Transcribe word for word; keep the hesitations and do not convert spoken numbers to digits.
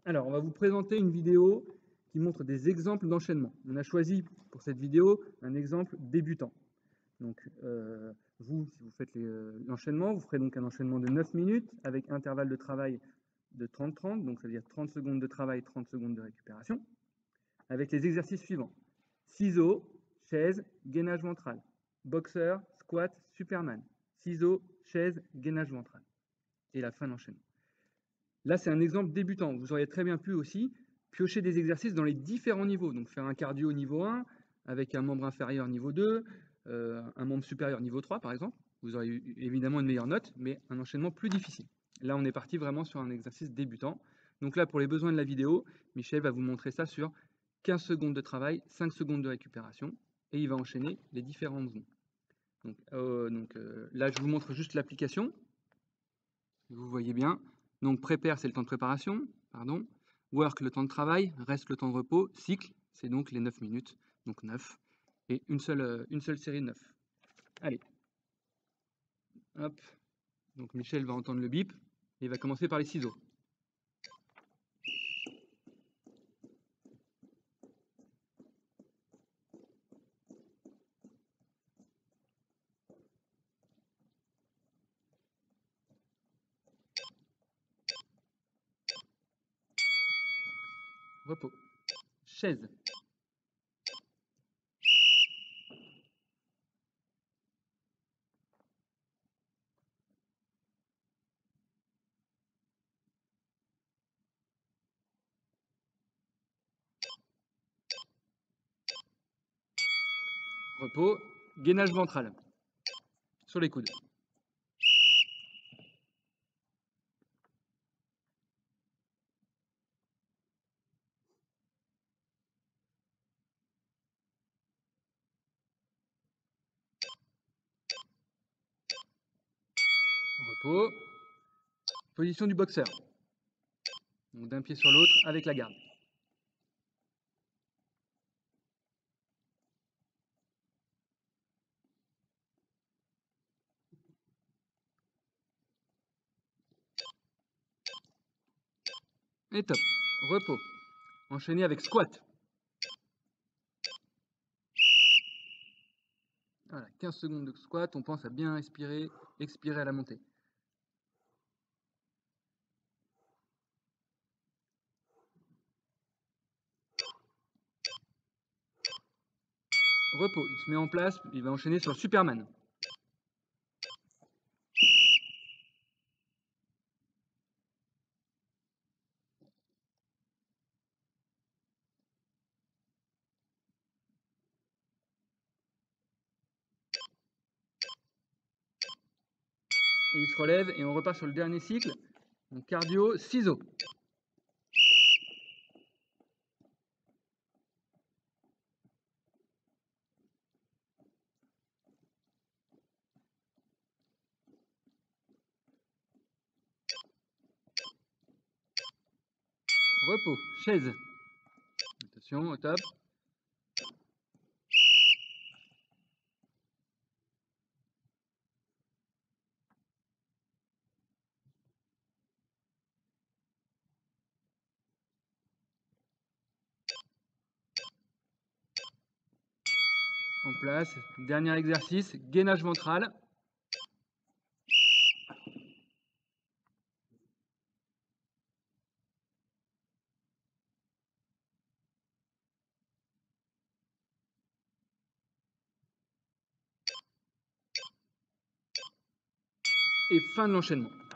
Alors, on va vous présenter une vidéo qui montre des exemples d'enchaînement. On a choisi pour cette vidéo un exemple débutant. Donc, euh, vous, si vous faites l'enchaînement, vous ferez donc un enchaînement de neuf minutes avec intervalle de travail de trente trente, donc ça veut dire trente secondes de travail, trente secondes de récupération, avec les exercices suivants. Ciseaux, chaise, gainage ventral. Boxeur, squat, Superman. Ciseaux, chaise, gainage ventral. Et la fin de l'enchaînement. Là, c'est un exemple débutant. Vous auriez très bien pu aussi piocher des exercices dans les différents niveaux. Donc, faire un cardio niveau un avec un membre inférieur niveau deux, euh, un membre supérieur niveau trois, par exemple. Vous aurez eu évidemment une meilleure note, mais un enchaînement plus difficile. Là, on est parti vraiment sur un exercice débutant. Donc là, pour les besoins de la vidéo, Michel va vous montrer ça sur quinze secondes de travail, cinq secondes de récupération, et il va enchaîner les différents mouvements. Donc, euh, donc euh, là, je vous montre juste l'application. Vous voyez bien. Donc, prépare, c'est le temps de préparation. Pardon. Work, le temps de travail. Reste, le temps de repos. Cycle, c'est donc les neuf minutes. Donc neuf. Et une seule, une seule série de neuf. Allez. Hop. Donc, Michel va entendre le bip. Et il va commencer par les ciseaux. Repos. Chaise. Repos. Gainage ventral. Sur les coudes. Repos. Position du boxeur. Donc d'un pied sur l'autre avec la garde. Et top. Repos. Enchaîné avec squat. Voilà, quinze secondes de squat. On pense à bien respirer, expirer à la montée. Repos. Il se met en place. Il va enchaîner sur le Superman. Et il se relève et on repart sur le dernier cycle. Donc cardio, ciseaux. Repos, chaise. Attention, au top. En place. Dernier exercice, gainage ventral. Et fin de l'enchaînement.